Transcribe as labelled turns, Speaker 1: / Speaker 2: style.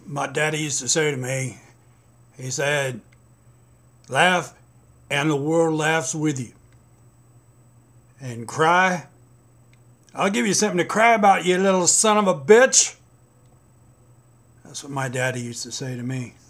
Speaker 1: My daddy used to say to me, he said, laugh and the world laughs with you. And cry, I'll give you something to cry about, you little son of a bitch. That's what my daddy used to say to me.